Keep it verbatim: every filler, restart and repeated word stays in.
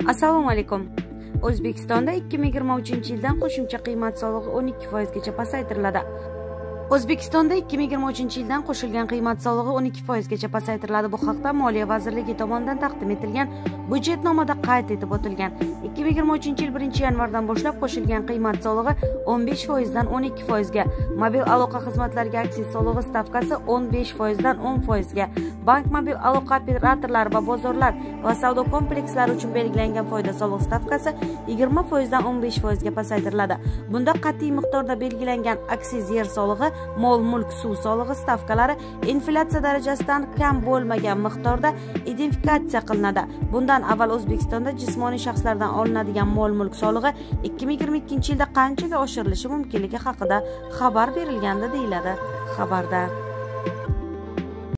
Assalomu alaykum. O'zbekistonda ikki ming yigirma uchinchi yildan qo'shimcha qiymat solig'i o'n ikki foiz gacha pasaytiriladi. O'zbekistonda ikki ming yigirma uchinchi yildan qo'shilgan qiymat solig'i o'n ikki foiz gacha pasaytiriladi. Bu haqda Moliya vazirligi tomonidan taqdim etilgan budjetnomada qayd etib o'tilgan. ikki ming yigirma uchinchi yil birinchi yanvardan boshlab qo'shilgan qiymat solig'i o'n besh foiz dan o'n ikki foiz ga, mobil aloqa xizmatlariga aksiz solig'i stavkasi o'n besh foiz dan o'n foiz ga, bank mobil aloqa operatorlari va bozorlar va savdo komplekslari uchun belgilangan foyda solig'i stavkasi yigirma foiz dan o'n besh foiz ga pasaytiriladi. Bunda qat'iy miqdorda belgilangan aksiz yer solig'i, mol-mulk, suv solig'i stavkalari inflyatsiya darajasidan kam bo'lmagan miqdorda identifikatsiya qilinadi. Bundan avval O'zbekistonda jismoniy shaxslardan olinadigan mol-mulk solig'i ikki ming yigirma ikkinchi yilda qanchaga oshirilishi mumkinligi haqida xabar berilgandi, deyiladi xabarda.